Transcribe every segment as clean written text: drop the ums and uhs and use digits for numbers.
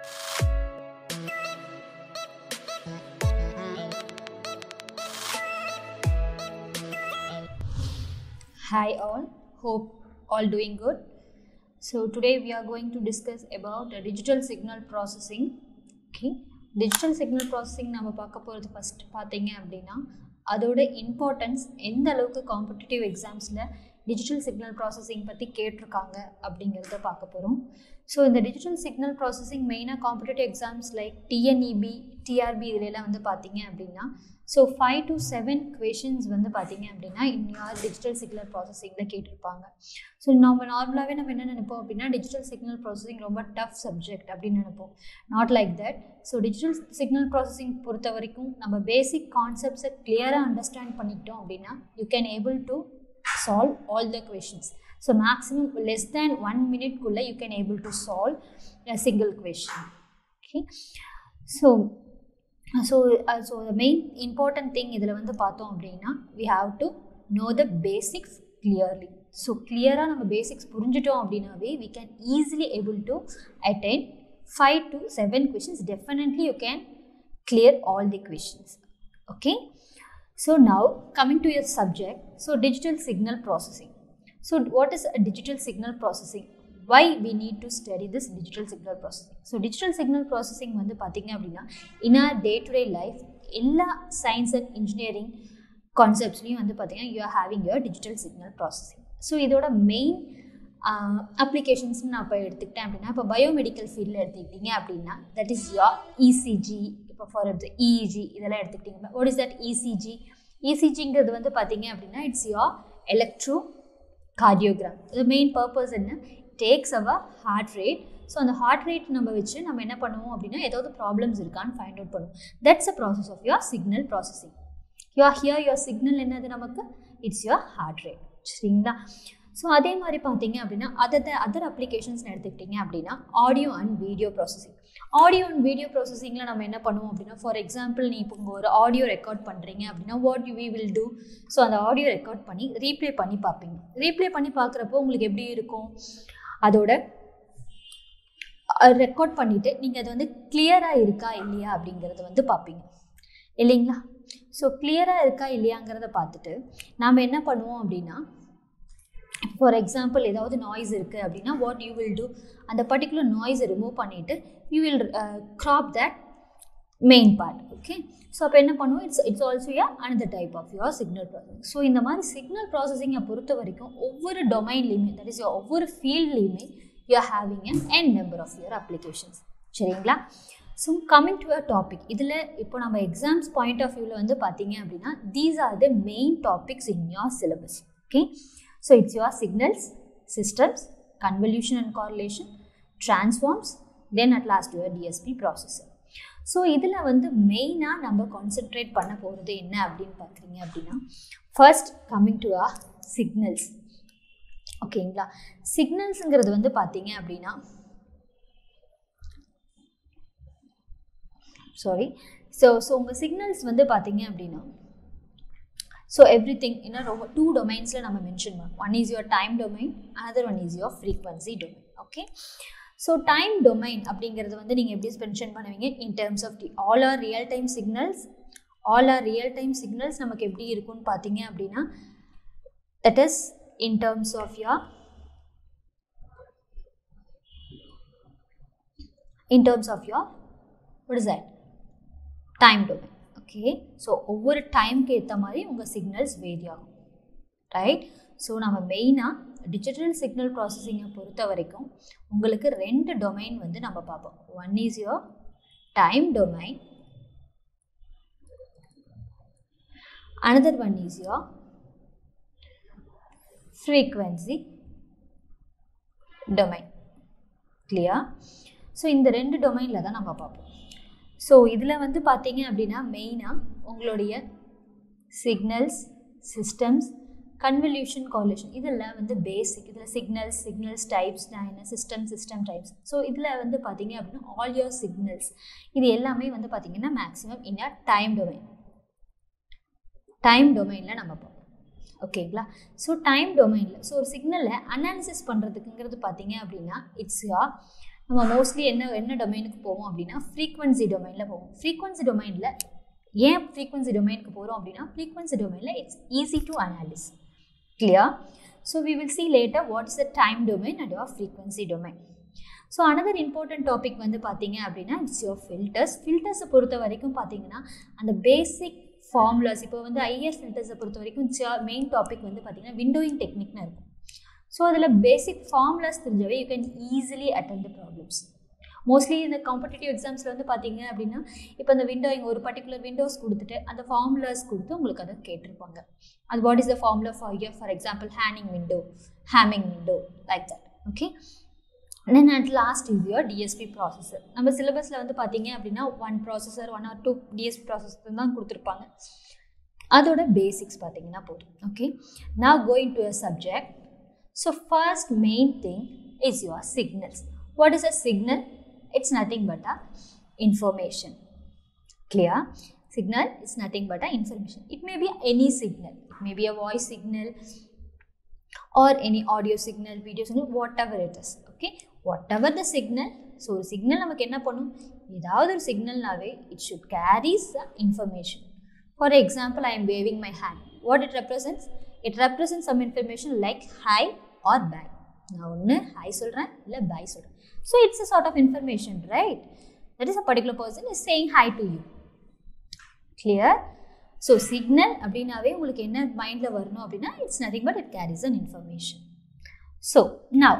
Hi all, hope all doing good. So today we are going to discuss about digital signal processing. Okay, digital signal processing நம்ம பார்க்க போகிறது first பார்த்தீங்க அப்படின்னா அதோட importance எந்த அளவுக்கு காம்படிட்டிவ் எக்ஸாம்ஸில் டிஜிட்டல் சிக்னல் ப்ராசஸிங் பற்றி கேட்டிருக்காங்க அப்படிங்கிறத பார்க்க போகிறோம். ஸோ இந்த டிஜிட்டல் சிக்னல் ப்ராசஸிங் மெயினாக competitive exams like TNEB, TRB இதிலெல்லாம் வந்து பார்த்தீங்க அப்படின்னா ஸோ 5 to 7 questions வந்து பார்த்தீங்க அப்படின்னா இன்னும் டிஜிட்டல் சிக்னல் ப்ராசஸிங்கில் கேட்டிருப்பாங்க. ஸோ நம்ம நார்மலாகவே நம்ம என்ன நினைப்போம் அப்படின்னா டிஜிட்டல் சிக்னல் ப்ராசஸிங் ரொம்ப டஃப் சப்ஜெக்ட் அப்படின்னு நினைப்போம். Not like that. So digital signal processing பொறுத்த வரைக்கும் நம்ம பேசிக் கான்செப்ட்ஸை கிளியராக அண்டர்ஸ்டாண்ட் பண்ணிக்கிட்டோம் அப்படின்னா you can able to solve all the questions. So maximum less than 1 minute kulla you can able to solve a single question. Okay, so the main important thing idhula vandu paathom appadina we have to know the basics clearly. So clear-ஆ நம்ம basics புரிஞ்சிட்டோம் அப்படினாவே we can easily able to attain 5 to 7 questions. Definitely you can clear all the questions. Okay, so now coming to your subject, so digital signal processing. So what is a digital signal processing? Why we need to study this digital signal processing? So digital signal processing வந்து பார்த்தீங்க அப்படின்னா in our day to day life எல்லா science and engineering conceptsலையும் வந்து பார்த்தீங்கன்னா you are having your digital signal processing. So இதோட main அப்ளிகேஷன்ஸ்னு நான் இப்போ எடுத்துக்கிட்டேன் அப்படின்னா இப்போ பயோமெடிக்கல் ஃபீல்டில் எடுத்துக்கிட்டீங்க அப்படின்னா தட் இஸ் யோர் இசிஜி. இப்போ ஃபார் எக்ஸாம்பிள் இஇஜி இதெல்லாம் எடுத்துக்கிட்டிங்கன்னா வாட் இஸ் தட் இசிஜி? இசிஜிங்கிறது வந்து பார்த்தீங்க அப்படின்னா இட்ஸ் யோர் எலக்ட்ரோ கார்டியோகிராம். இது மெயின் பர்பஸ் என்ன? Takes our heart rate. So அந்த ஹார்ட் ரேட் நம்ம வச்சு நம்ம என்ன பண்ணுவோம் அப்படின்னா ஏதாவது ப்ராப்ளம்ஸ் இருக்கான்னு ஃபைண்ட் அவுட் பண்ணுவோம். That's a process of your signal processing. Your signal என்னது நமக்கு? It's your heart rate. சரிங்களா? ஸோ அதே மாதிரி பார்த்தீங்க அப்படின்னா அதர் அப்ளிகேஷன்ஸ் எடுத்துக்கிட்டிங்க அப்படின்னா audio and video processing. Audio and video ப்ராசஸிங்கில் நம்ம என்ன பண்ணுவோம் அப்படின்னா ஃபார் எக்ஸாம்பிள் நீ இப்போ ஒரு ஆடியோ ரெக்கார்ட் பண்ணுறீங்க அப்படின்னா what we will do? So அந்த ஆடியோ ரெக்கார்ட் பண்ணி ரீப்ளே பண்ணி பார்ப்பீங்க. ரீப்ளே பண்ணி பார்க்குறப்போ உங்களுக்கு எப்படி இருக்கும்? அதோட ரெக்கார்ட் பண்ணிவிட்டு நீங்கள் அது வந்து கிளியராக இருக்கா இல்லையா அப்படிங்கிறத வந்து பார்ப்பீங்க இல்லைங்களா? ஸோ கிளியராக இருக்கா இல்லையாங்கிறத பார்த்துட்டு நாம் என்ன பண்ணுவோம் அப்படின்னா ஃபார் எக்ஸாம்பிள் ஏதாவது நாய்ஸ் இருக்குது அப்படின்னா வாட் யூ வில் டூ? அந்த பர்டிகுலர் நாய்ஸை ரிமூவ் பண்ணிவிட்டு you will crop that main part. Okay, so அப்போ என்ன பண்ணுவோம்? It's also another type of your signal processing. So இந்த மாதிரி சிக்னல் ப்ராசஸிங்கை பொறுத்த வரைக்கும் ஒவ்வொரு டொமைன்லேயுமே தட் இஸ் ஒவ்வொரு ஃபீல்ட்லேயுமே you are having n number of your applications. சரிங்களா? So coming to your topic, இதில் இப்போ நம்ம எக்ஸாம்ஸ் பாயிண்ட் ஆஃப் வியூவில் வந்து பார்த்தீங்க அப்படின்னா these are the main topics in your syllabus. Okay, so it's your signals, systems, convolution and correlation, transforms, then at last your DSP processor. So இதில் வந்து மெயினாக நம்ம கான்சென்ட்ரேட் பண்ண போகிறது என்ன அப்படின்னு பார்க்குறீங்க அப்படின்னா first coming to our signals. ஓகேங்களா? சிக்னல்ஸுங்கிறது வந்து பார்த்தீங்க அப்படின்னா ஸோ உங்கள் சிக்னல்ஸ் வந்து பார்த்தீங்க அப்படின்னா so everything in a two domains la nama mention pannom. One is your time domain, another one is your frequency domain. Okay, so time domain அப்படிங்கிறது வந்து நீங்கள் எப்படி மென்ஷன் பண்ணுவீங்க? in terms of all our real time signals நமக்கு எப்படி இருக்கும்னு பார்த்தீங்க அப்படின்னா that is in terms of your what is that? time domain. Okay, so ஒவ்வொரு டைமுக்கு ஏற்ற மாதிரி உங்கள் சிக்னல்ஸ் வேரி ஆகும். ரைட்? ஸோ நம்ம மெயினாக டிஜிட்டல் சிக்னல் ப்ராசஸிங்கை பொறுத்த வரைக்கும் உங்களுக்கு 2 டொமைன் வந்து நம்ம பார்ப்போம். One is your time domain, another one is your frequency domain. clear? So இந்த 2 டொமைனில் தான் நம்ம பார்ப்போம். ஸோ இதில் வந்து பார்த்தீங்க அப்படின்னா மெயினாக உங்களுடைய சிக்னல்ஸ், சிஸ்டம்ஸ், கன்வல்யூஷன், கார்லேஷன் இதெல்லாம் வந்து பேசிக். இதில் சிக்னல்ஸ் டைப்ஸ் என்ன, சிஸ்டம் டைப்ஸ். ஸோ இதில் வந்து பார்த்தீங்க அப்படின்னா ஆல் யோர் சிக்னல்ஸ் இது எல்லாமே வந்து பார்த்தீங்கன்னா மேக்ஸிமம் இன் டைம் டொமைனில் நம்ம பார்ப்போம். ஓகேங்களா? ஸோ டைம் டொமைனில் ஸோ ஒரு சிக்னலை அனாலிசிஸ் பண்ணுறதுக்குங்கிறது பார்த்தீங்க அப்படின்னா இட்ஸ் யோர் நம்ம மோஸ்ட்லி என்ன டொமைனுக்கு போவோம் அப்படின்னா ஃப்ரீக்வன்சி டொமைனில் போவோம். ஃப்ரீக்வன்சி டொமைனில் ஏன் ஃப்ரீக்வன்சி டொமைனுக்கு போகிறோம் அப்படின்னா ஃப்ரீக்வன்சி டொமைனில் it's easy to analyse. clear? So we will see later what is the time domain and your frequency domain. So another important topic வந்து பார்த்தீங்க அப்படின்னா இட்ஸ் யோர் ஃபில்டர்ஸ். ஃபில்டர்ஸை பொறுத்த வரைக்கும் பார்த்தீங்கன்னா அந்த பேசிக் ஃபார்முலாஸ், இப்போ வந்து ஐஆர் ஃபில்டர்ஸை பொறுத்த வரைக்கும் மெயின் டாபிக் வந்து பார்த்தீங்கன்னா விண்டோயிங் டெக்னிக்னு இருக்கும். ஸோ அதில் பேசிக் ஃபார்முலாஸ் தெரிஞ்சவே you can easily attend the problems. Mostly இந்த காம்படிட்டிவ் எக்ஸாம்ஸில் வந்து பார்த்தீங்க அப்படின்னா இப்போ அந்த விண்டோயிங் ஒரு பர்டிகுலர் விண்டோஸ் கொடுத்துட்டு அந்த ஃபார்முலாஸ் கொடுத்து உங்களுக்கு அதை கேட்டிருப்பாங்க. அது what is the formula for example Hamming window like that. Okay, then at last is your DSP processor. நம்ம சிலபஸில் வந்து பார்த்தீங்க அப்படின்னா 1 processor 1 or 2 DSP processor தான் கொடுத்துருப்பாங்க. அதோட பேசிக்ஸ் பார்த்தீங்கன்னா போதும். Okay, now going to a subject. So first main thing is your signals. What is a signal? It's nothing but a information. Clear? Signal is nothing but a information. It may be any signal. It may be a voice signal or any audio signal, video signal, whatever it is. Okay, whatever the signal. So signal நமக்கு என்ன பண்ணும்? ஏதாவது ஒரு சிக்னல்னாவே it should carry some information. For example, I am waving my hand. What it represents? It represents some information like hi or bye. நான் ஒன்று hi சொல்கிறேன் இல்லை bye சொல்கிறேன். So it's a sort of information, right? That is a particular person is saying hi to you. Clear? So signal அப்படின்னாவே உங்களுக்கு என்ன மைண்டில் வரணும் அப்படின்னா it's nothing but it carries an information. So now,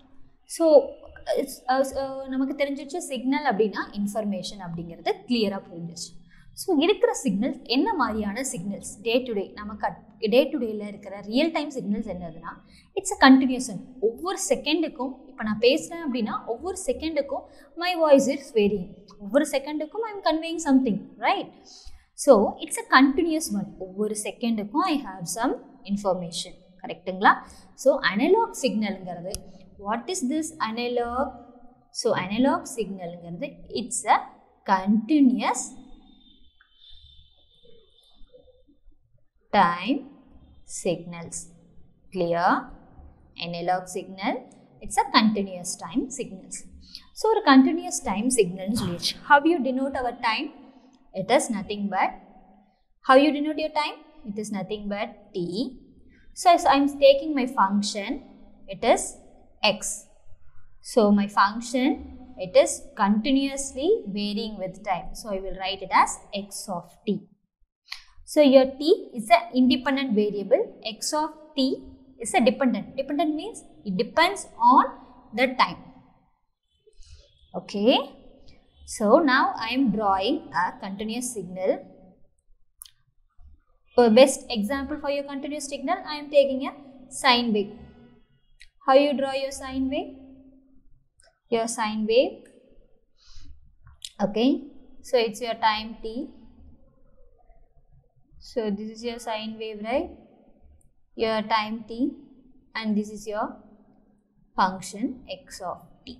நமக்கு தெரிஞ்சிச்சு சிக்னல் அப்படின்னா இன்ஃபர்மேஷன் அப்படிங்கிறது கிளியராக புரிஞ்சிச்சு. ஸோ இருக்கிற சிக்னல்ஸ் என்ன மாதிரியான சிக்னல்ஸ் டே டு டே நமக்கு டே டு டேயில் இருக்கிற ரியல் டைம் சிக்னல்ஸ் என்னதுன்னா இட்ஸ் அ கண்டினியூஷன். ஒவ்வொரு செகண்டுக்கும் இப்போ நான் பேசுகிறேன் அப்படின்னா ஒவ்வொரு செகண்டுக்கும் மை வாய்ஸ் இஸ் வேரியிங், ஒவ்வொரு செகண்டுக்கும் I am conveying something, right? So it's a continuous one. ஒவ்வொரு செகண்டுக்கும் ஐ ஹாவ் சம் இன்ஃபர்மேஷன், கரெக்டுங்களா? ஸோ அனலாக் சிக்னலுங்கிறது what is this analog? So analog சிக்னலுங்கிறது it's a continuous time signals. Clear? Analog signal, it's a continuous time signals. So a continuous time signals which how you denote our time? It is nothing but, how you denote your time? It is nothing but t. So as I am taking my function, it is x. So my function, it is continuously varying with time. So I will write it as x of t. So your t is an independent variable, x of t is a dependent. Dependent means it depends on the time. Okay. So now I am drawing a continuous signal. For best example for your continuous signal, I am taking a sine wave. How you draw your sine wave? Your sine wave. Okay. So it's your time t. So this is your sine wave, right? Your time t, and this is your function x of t.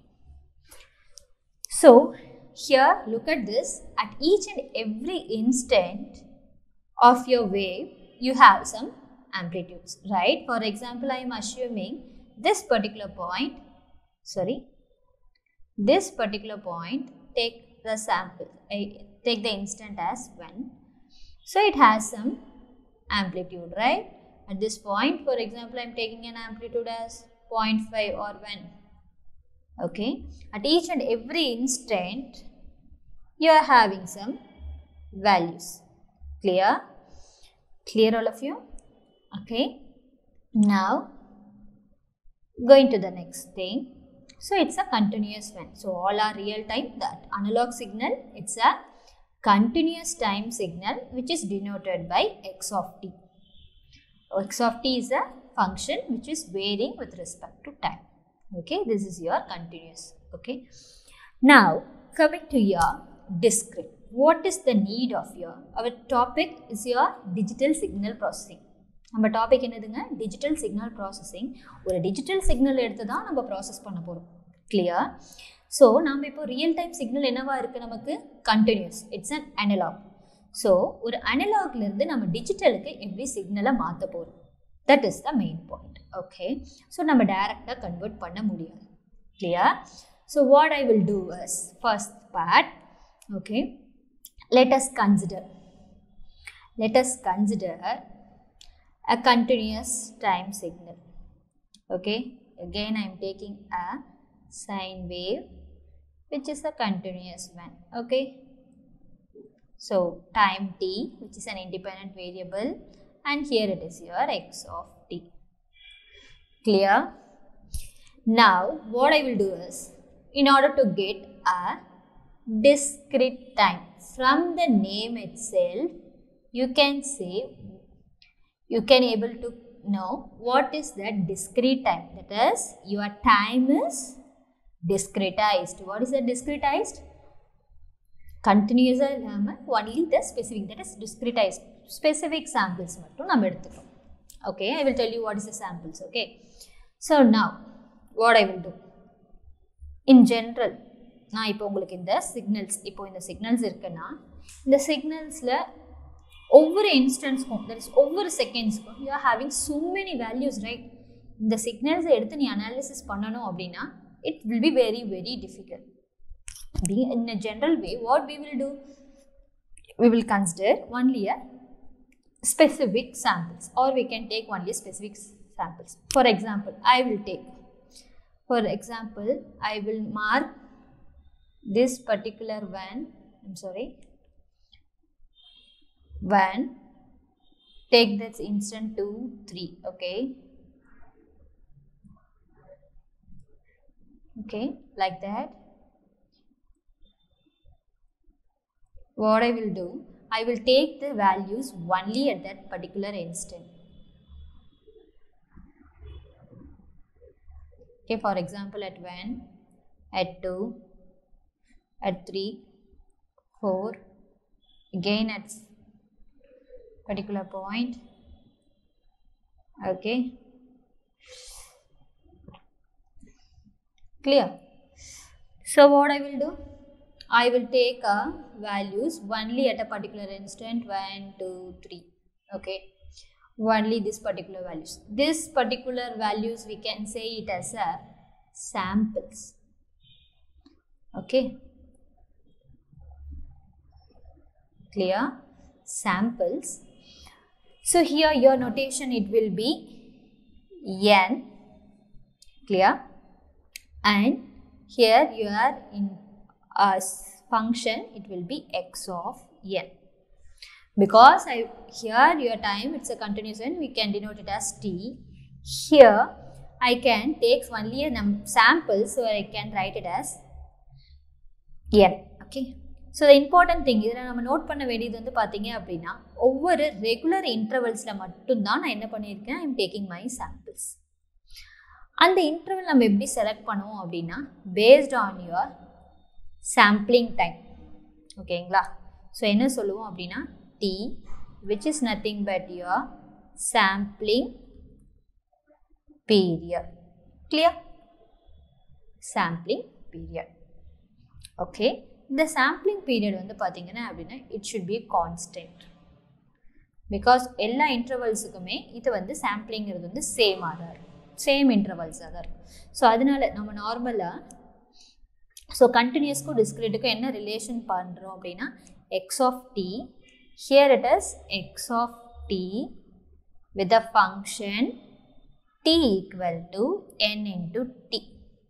So here look at this. At each and every instant of your wave, you have some amplitudes, right? For example, I am assuming this particular point, take the sample, take the instant as 1. So it has some amplitude, right? At this point, for example, I am taking an amplitude as 0.5 or 1. Okay. At each and every instant, you are having some values. Clear? Clear all of you? Okay. Now, going to the next thing. So it's a continuous one. So all are real time. That analog signal, it's a continuous time signal which is denoted by x of t. X of t is a function which is varying with respect to time. Okay, this is your continuous. Okay, now coming to your discrete. What is the need of our topic is your digital signal processing. நம்ம topic என்னதுங்க? Digital signal processing. ஒரு digital signal எடுத்து தான் நம்ம process பண்ண போகிறோம். Clear? So நம்ம இப்போ ரியல் டைம் சிக்னல் என்னவா இருக்குது நமக்கு? Continuous. It's an analog. So ஒரு அனலாக்லேருந்து நம்ம டிஜிட்டலுக்கு எப்படி சிக்னலை மாற்ற போகிறோம்? That is the main point. Okay, so நம்ம டைரெக்டாக கன்வெர்ட் பண்ண முடியாது. Clear? So what I will do is, first part, okay, let us consider a continuous time signal. Okay, again I am taking a sine wave which is a continuous one. Okay, so time t, which is an independent variable, and here it is your x of t. Clear? Now what I will do is, in order to get a discrete time, from the name itself you can say, you can able to know what is that discrete time. That is, your time is discretized. What is that discretized? Continuous only the specific, that is discretized. Specific samples mattum nam eduthukom. Okay, I will tell you what is the samples. Okay, so now what I will do, in general, நான் இப்போ உங்களுக்கு இந்த signals, இப்போ இந்த signals இருக்குன்னா, இந்த சிக்னல்ஸில் ஒவ்வொரு இன்ஸ்டன்ஸ்க்கும், that is ஒவ்வொரு செகண்ட்ஸ்க்கும் you are having so many values, right? இந்த சிக்னல்ஸை எடுத்து நீ அனாலிசிஸ் பண்ணணும் அப்படின்னா it will be very very difficult. In a general way, what we will do, we will consider only a specific samples, or we can take only specific samples. For example, I will mark this particular one, take this instant 2, 3, okay, like that. What I will do, I will take the values only at that particular instant. Okay, for example, at 1, at 2, at 3, 4, again at particular point. Okay, clear? So what I will do, I will take values only at a particular instant, 1, 2, 3. Okay, only this particular values. This particular values we can say it as a samples. Okay, clear? Samples. So here your notation, it will be n, clear? And here your function, it will be x of n. Because here your time, it's a continuous one, we can denote it as t. Here I can take only a sample, so I can write it as n. Okay, so the important thing is, நம்ம note பண்ண வேண்டியது வந்து பார்த்தீங்க அப்படின்னா, ஒவ்வொரு regular இன்டர்வல்ஸில் மட்டும்தான் நான் என்ன பண்ணியிருக்கேன், ஐம் டேக்கிங் மை சாம்பிள்ஸ். அந்த இன்டர்வல் நம்ம எப்படி செலக்ட் பண்ணுவோம் அப்படின்னா, based on your sampling time. ஓகேங்களா? ஸோ என்ன சொல்லுவோம் அப்படின்னா, t, which is nothing but your sampling period. Clear? Sampling period. Okay, the sampling period வந்து பார்த்தீங்கன்னா அப்படின்னா, it should be constant. Because எல்லா இன்டர்வல்ஸுக்குமே இது வந்து சாம்பிளிங்கிறது வந்து சேமாக தான் இருக்கும், சேம் இன்டர்வல்ஸாக தான் இருக்கும். ஸோ அதனால நம்ம நார்மலாக, ஸோ கண்டினியூஸ்க்கும் டிஸ்கிரீட்டுக்கும் என்ன ரிலேஷன் பண்ணுறோம் அப்படின்னா, x of t, here it is x of t with a function t equal to n into t.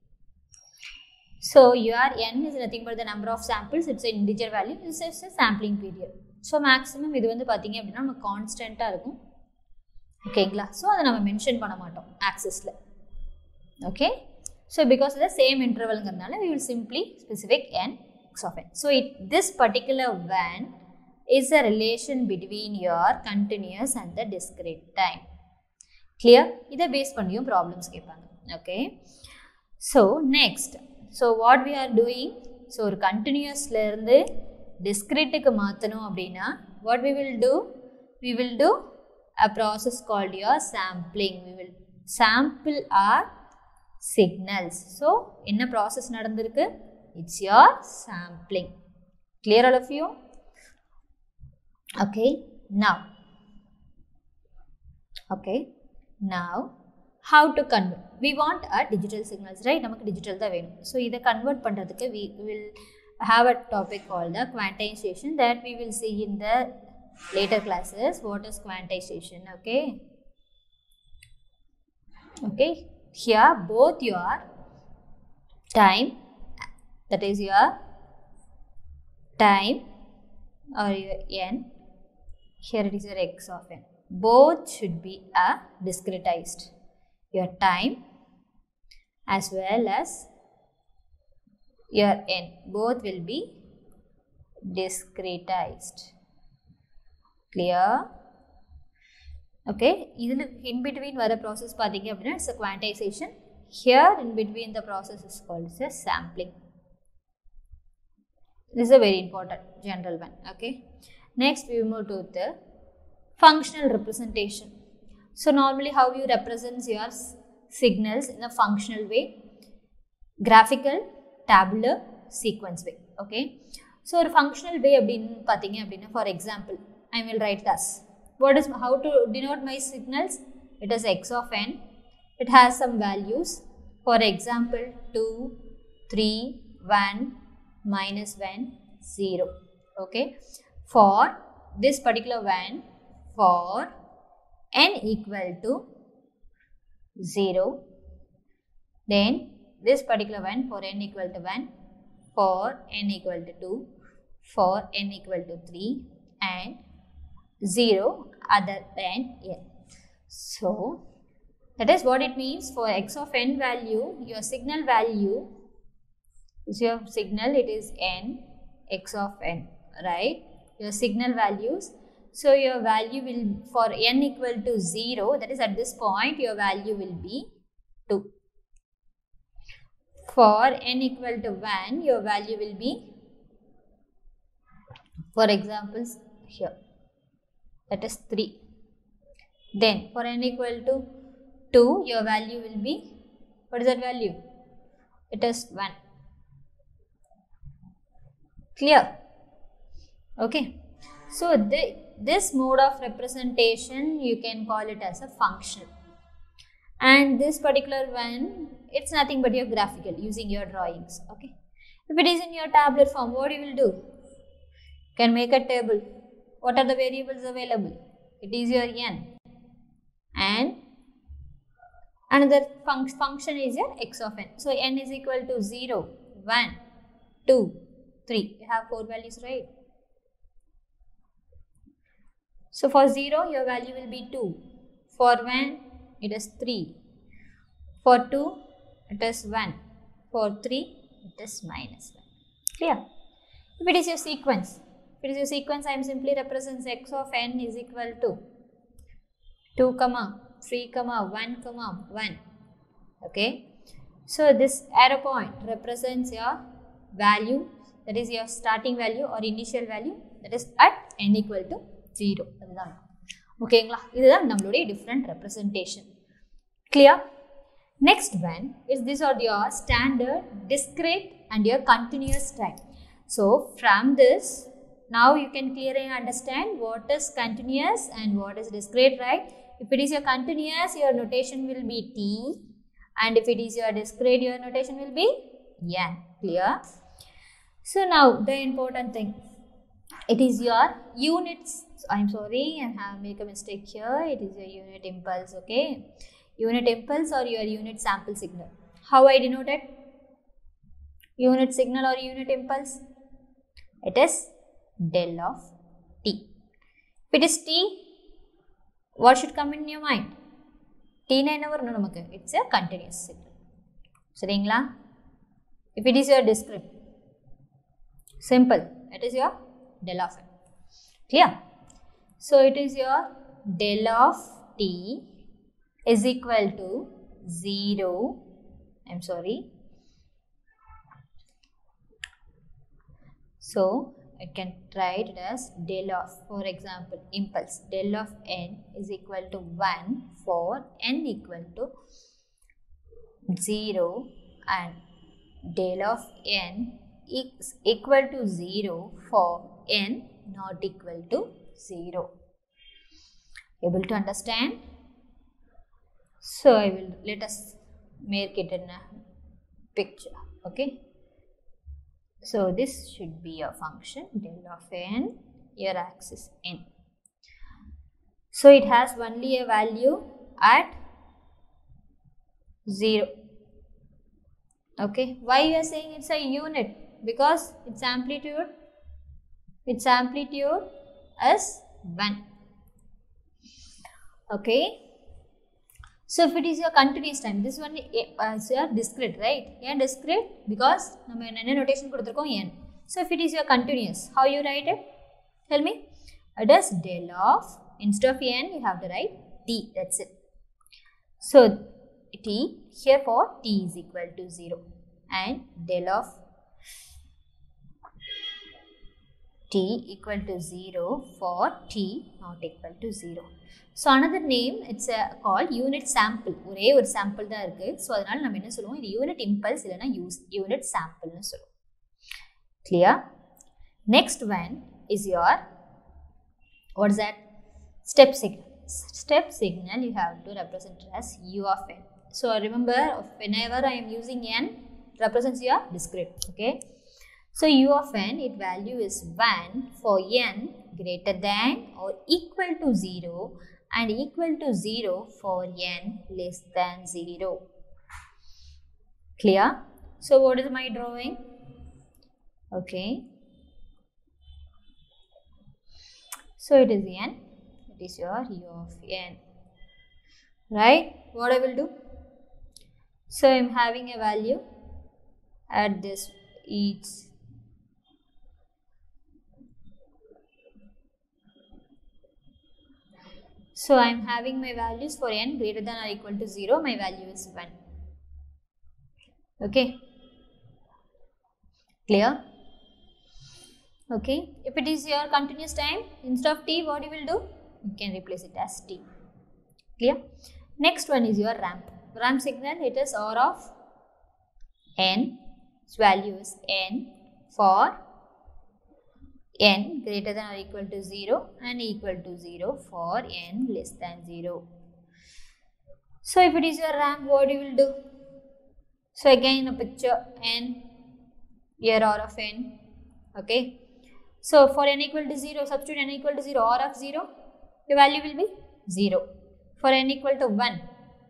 So your n is nothing but the number of samples, it's an integer value, this is a sampling period. So maximum இது வந்து பார்த்தீங்க அப்படின்னா நம்ம கான்ஸ்டண்ட்டாக இருக்கும். ஓகேங்களா? So அதை நம்ம மென்ஷன் பண்ண மாட்டோம் ஆக்சஸில். Okay, so because of the same intervalங்கிறதுனால we will simply specific n x of n. So this particular one is a relation between your continuous and the discrete time. Clear? இதை base பண்ணியும் problems கேட்பாங்க. Okay, so next, so what we are doing, so ஒரு கண்டினியூஸ்லேருந்து டிஸ்கிரீட்டுக்கு மாற்றணும் அப்படின்னா what we will do a process called your sampling. We will sample our signals. So என்ன process நடந்திருக்கு, it's your sampling. Clear all of you? Okay, now how to convert. We want a digital signals, right? நமக்கு digital தான் வேணும். So இதை convert பண்ணுறதுக்கு we will have a topic called the quantization that we will see in the later classes. What is quantization? Okay. Okay. Here both your time, that is your time or your n, here it is your x of n. Both should be discretized. Your time as well as your n, both will be discretized. Clear? Okay, in between vara process pathinga appadina it's a quantization. Here in between the process is called as sampling. This is a very important general one. Okay, next we move to the functional representation. So normally how you represent your signals in a functional way? Graphical, tabular, sequence way. Okay, so a functional way for example I will write thus. What is how to denote my signals? It is x of n. It has some values. For example 2, 3, 1, minus 1, 0. Okay, for this particular one, for n equal to 0, then this particular one for n equal to 1, for n equal to 2, for n equal to 3 and 0 other than n. So that is what it means. For x of n value, your signal value is your signal, it is n, x of n, right? Your signal values. So your value will, for n equal to 0, that is at this point your value will be 2. For n equal to 1, your value will be, for examples here, that is 3. Then for n equal to 2, your value will be, what is that value? It is 1. Clear? Okay. So this mode of representation you can call it as a functional. And this particular one, it's nothing but your graphical, using your drawings. Okay. If it is in your tabular form, what you will do? You can make a table. What are the variables available? It is your n. And another function is your x of n. So n is equal to 0, 1, 2, 3. You have 4 values, right? So for 0, your value will be 2. For 1, it is 3. For 2, it is 1. For 3, it is minus 1. Clear? If it is your sequence, I am simply represents x of n is equal to 2, 3, 1, 1. Okay. So this arrow point represents your value, that is your starting value or initial value, that is at n equal to 0. Okay, this is a different representation. Clear? Next one is this are your standard, discrete and your continuous time. So from this, now you can clearly understand what is continuous and what is discrete, right? If it is your continuous, your notation will be t, and if it is your discrete, your notation will be n. Clear? So now the important thing, it is your units. I'm sorry, I have made a mistake here. It is your unit impulse. Okay, unit impulse or your unit sample signal. How I denote it? Unit signal or unit impulse? It is del of t. If it is t, what should come in your mind? T na it's a continuous signal. Seringla? If it is your discrete, simple, it is your del of n. Clear? So it is your del of t is equal to 0. I'm sorry. So I can write it as del of, for example, impulse, del of n is equal to 1 for n equal to 0 and del of n is equal to 0 for n not equal to 0. Able to understand? So I will let us make it in a picture. Okay. So this should be a function del of n, your axis n. So it has only a value at 0. Okay. Why we are saying it's a unit? Because its amplitude is 1. Okay. So if it is your continuous time, this one is your discrete, right? Yeah, discrete because we have notation n. So if it is your continuous, how you write it? Tell me. It is del of, instead of n, you have to write t. That's it. So t, here for t is equal to 0 and del of t equal to 0 for t not equal to 0. So another name, it's called unit sample. ஒரே ஒரு sample தான் இருக்கு. So அதனால நம்ம என்ன சொல்லுவோம்? இது unit impulse இல்லனா unit sample னு சொல்லுவோம். Clear? Next one is your, what is that? Step signal. Step signal you have to represent as u of n. So remember, whenever I am using n, represents your discrete. Okay. So u of n, its value is 1 for n greater than or equal to 0 and equal to 0 for n less than 0. Clear? So what is my drawing? Okay. So it is n. It is your u of n. Right? What I will do? So I am having a value at this each. So I am having my values for n greater than or equal to 0. My value is 1. Okay. Clear? Okay. If it is your continuous time, instead of t, what you will do? You can replace it as t. Clear? Next one is your ramp. Ramp signal, it is R of n. Its value is n for n greater than or equal to 0 and equal to 0 for n less than 0. So if it is your ramp, what you will do? So again a picture n, here R of n. Okay. So for n equal to 0, substitute n equal to 0, R of 0, the value will be 0. For n equal to 1,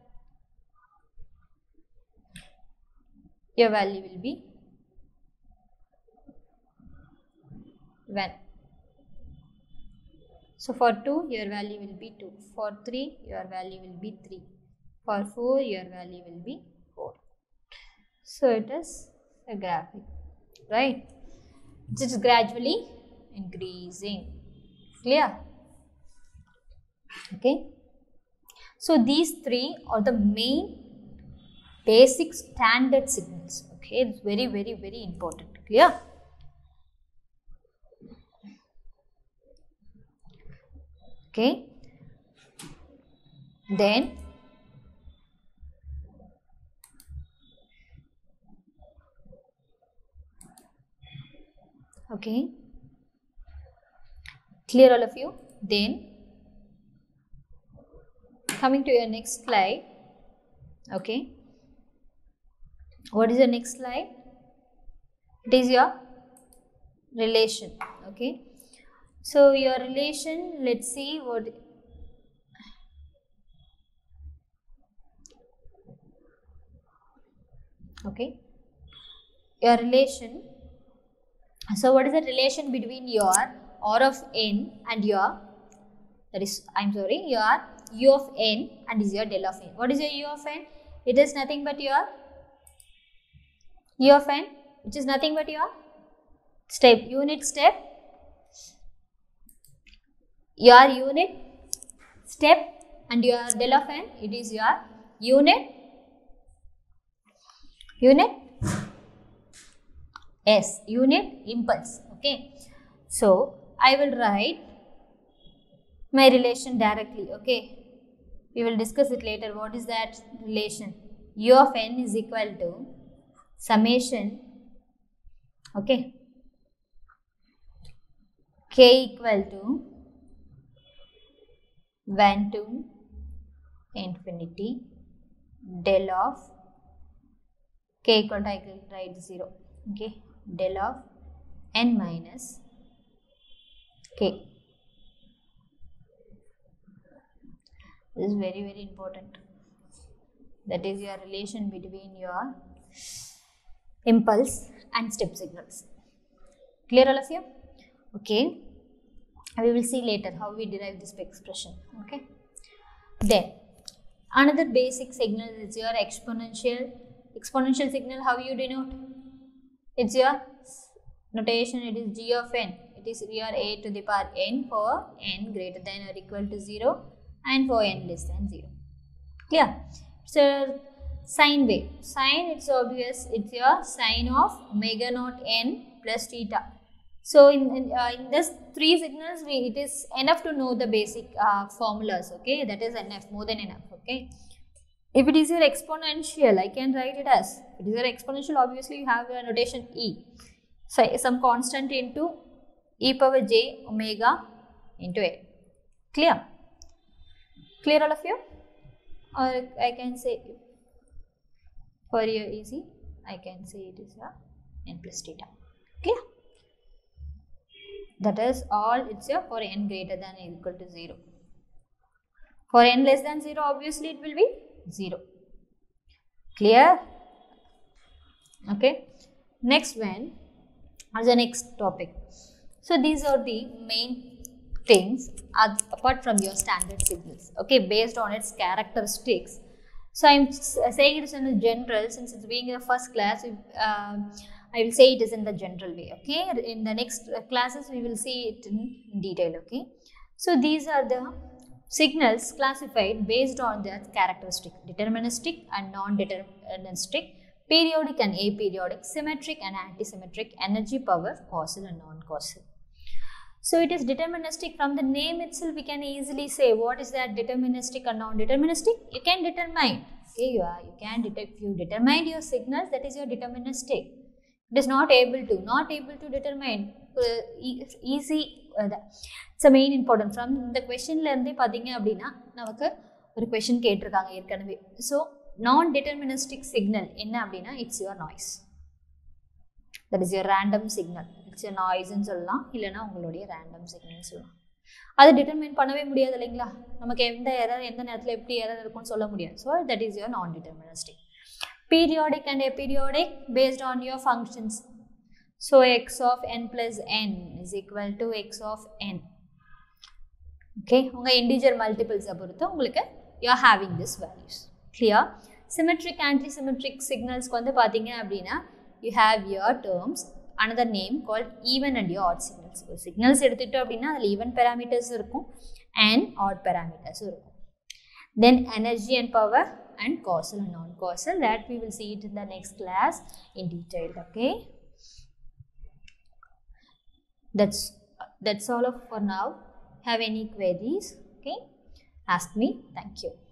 your value will be 1. So for 2, your value will be 2. For 3, your value will be 3. For 4, your value will be 4. So it is a graphic, right? It is gradually increasing. Clear? Okay. So these three are the main basic standard signals. Okay, it's very, very, very important. Clear? Okay. Then okay, clear all of you? Then coming to your next slide. Okay, what is your next slide? It is your relation. Okay, so your relation, let's see what. Okay, your relation. So what is the relation between your R of n and your, that is, I'm sorry, your u of n and is your del of n. What is your u of n? It is nothing but your u of n, which is nothing but your step, unit step, your unit step, and your del of n, it is your unit unit impulse. Okay, so I will write my relation directly. Okay, we will discuss it later. What is that relation? U of n is equal to summation, okay, k equal to 1 to infinity del of k equal to I can write 0. Okay, del of n minus k. This is very, very important. That is your relation between your impulse and step signals. Clear all of you? Okay. We will see later how we derive this expression. Okay. Then another basic signal is your exponential. Exponential signal, how you denote? It's your notation. It is g of n. It is your a to the power n for n greater than or equal to 0 and for n less than 0. Clear? So sine wave. Sine, it's obvious. It's your sine of omega naught n plus theta. So in this three signals, it is enough to know the basic formulas. Okay, that is enough, more than enough. Okay. If it is your exponential, I can write it as, if it is your exponential, obviously you have a notation e. So some constant into e power j omega into a. Clear? Clear all of you? Or I can say, for your easy, I can say it is a n plus theta. Clear? That is all, it's your for n greater than or equal to 0. For n less than 0, obviously it will be 0. Clear? Okay. Next one is the next topic. So these are the main things apart from your standard signals. Okay, based on its characteristics. So I am saying it is in a general, since it's being in the first class. I will say it is in the general way. Okay, in the next classes we will see it in detail. Okay, so these are the signals classified based on their characteristic: deterministic and non-deterministic, periodic and aperiodic, symmetric and antisymmetric, energy, power, causal and non-causal. So it is deterministic. From the name itself, we can easily say what is that deterministic and non-deterministic. You can determine. Okay, if you determine your signals, that is your deterministic. It is not able to determine. Easy. It's a main important. From the question lengthy padinga abdina, navakku or question ketirukanga yerkanave. So non-deterministic signal enna abdina, it's your noise. That is your random signal. It's your noise nu sollalam, illana ungalodiya random signal sollalam. Adu determine பண்ணவே முடியாது இல்லைங்களா? நமக்கு எந்த error எந்த நேரத்துல எப்படி error இருக்கும்னு சொல்ல முடியாது. So that is your non-deterministic. Periodic and aperiodic based on your functions. So x of n plus n is equal to x of n. Okay, unga integer multiples பொறுத்து உங்களுக்கு you are having this values. Clear? Symmetric antisymmetric signals க்கு வந்து பாத்தீங்க அப்படினா you have your terms, another name called even and odd signals. So signals எடுத்துட்டோம் அப்படினா அதுல even parameters இருக்கும் and odd parameters இருக்கும். Then energy and power and causal and non-causal, that we will see it in the next class in detail. Okay, that's all of for now. Have any queries? Okay, ask me. Thank you.